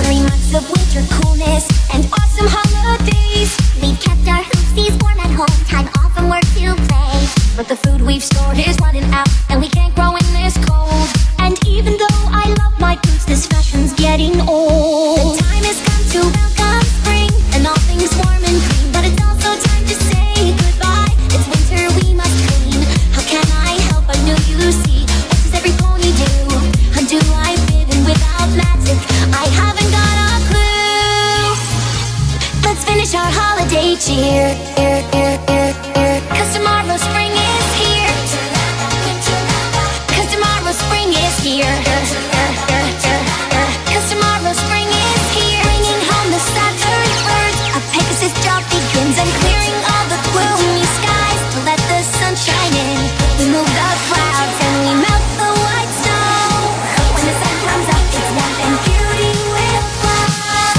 3 months of winter coolness and awesome holidays. We've kept our hoopsies warm at home, time off from work to play. But the food we've stored is running out, and we can't grow in this cold. And even though I love my boots, this fashion's getting old. The time has come to welcome spring, and all things warm and green. But it's also time to say goodbye. It's winter, we must clean. How can I help but know you see? What does every pony do? How do I fit in without magic? I haven't got a clue. Let's finish our holiday cheer. 'Cause tomorrow spring is here. 'Cause tomorrow spring is here. 'Cause tomorrow spring is here. Bringing home the Saturn birds. A Pegasus job begins, and clearing all the gloomy skies to let the sun shine in. We move the clouds and we melt the white snow. When the sun comes up, it's warmth and beauty will flow.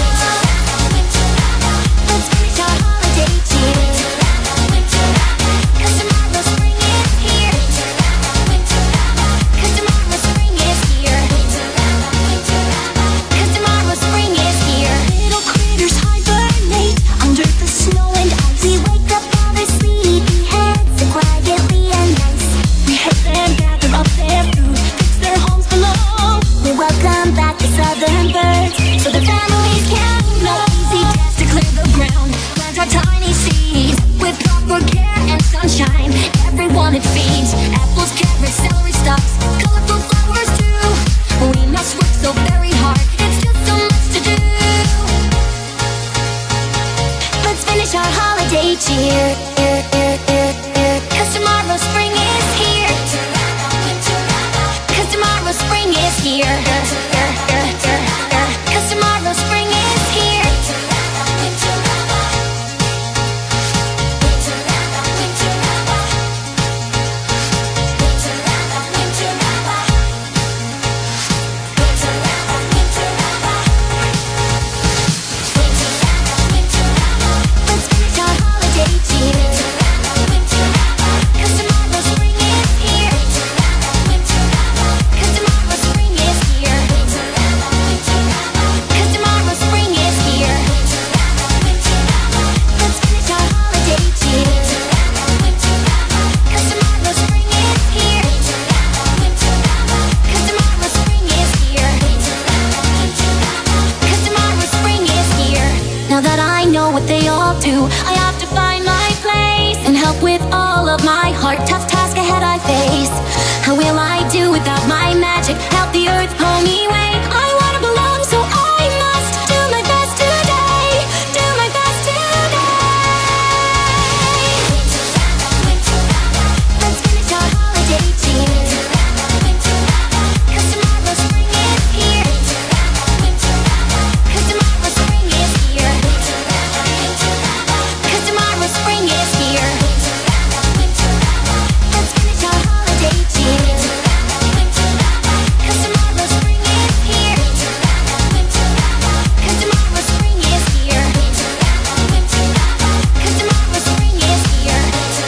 Let's finish our holiday cheer. 'Cause tomorrow spring is here. 'Cause tomorrow spring is here. 'Cause tomorrow spring is here. Little critters hibernate under the snow and ice. We wake up all their sleepy heads so quietly and nice. We help them gather up their food, fix their homes below. We welcome back the southern birds so the families can know. Easy task to clear the ground, plant our tiny seeds with proper care and sunshine. Everyone it feeds. Apples, carrots, celery stalks, colorful flowers too. We must work so very hard, it's just so much to do. Let's finish our holiday cheer. 'Cause tomorrow spring is here. 'Cause tomorrow spring is here. 'Cause tomorrow spring is here. Let's finish our holiday cheer. 'Cause tomorrow spring is here. 'Cause tomorrow spring is here. 'Cause tomorrow spring is here. Let's finish our holiday cheer. 'Cause tomorrow spring is here. 'Cause tomorrow spring is here. 'Cause tomorrow spring is here. Now that I know what they all do, I have to find my place and help with all of my heart. Tough task ahead I face. How will I do without my magic? Help the earth pull me away. I wanna belong, so I must do my best today. Do my best today. Let's finish our holiday cheer. 'Cause tomorrow spring is here. 'Cause tomorrow spring is here. 'Cause tomorrow spring is here. Let's finish our holiday cheer. 'Cause tomorrow spring is here. 'Cause tomorrow spring is here. 'Cause tomorrow spring is here.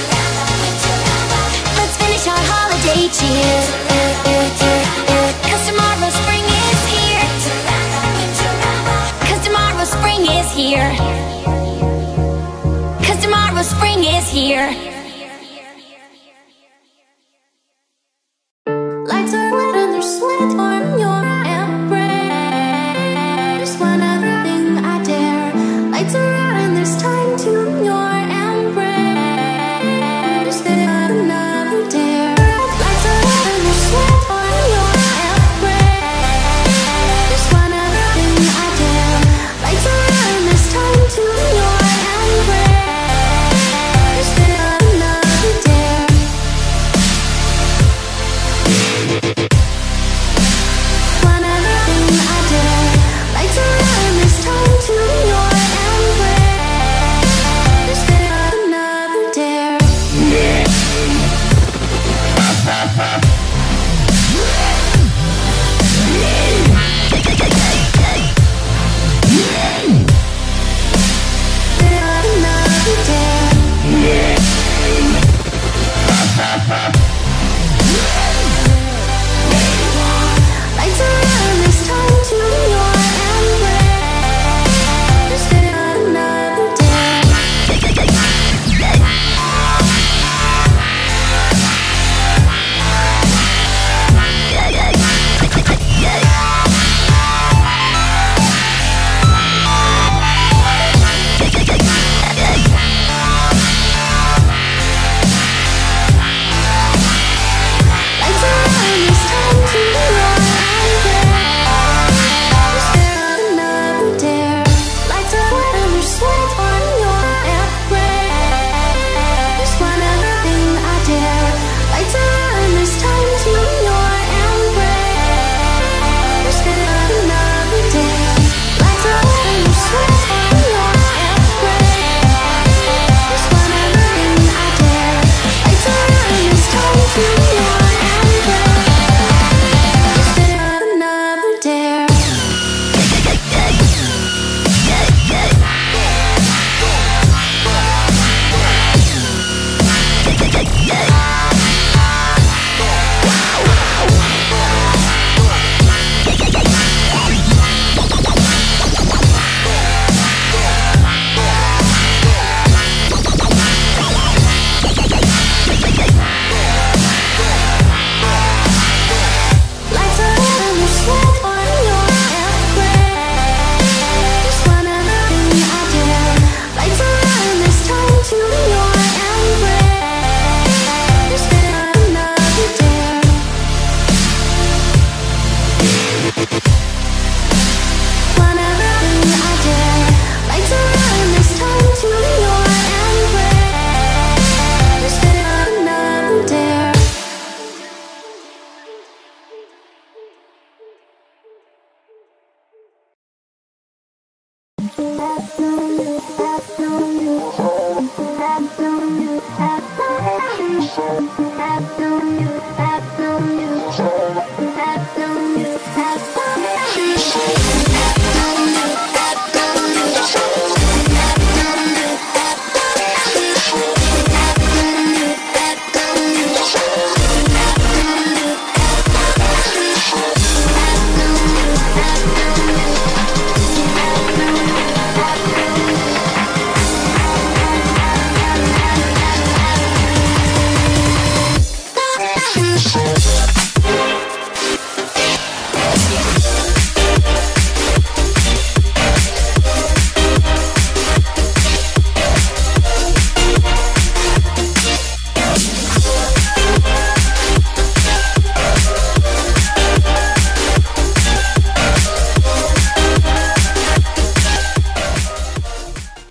Let's finish our holiday cheer. 'Cause tomorrow spring is here. 'Cause tomorrow spring is here. 'Cause tomorrow spring is here.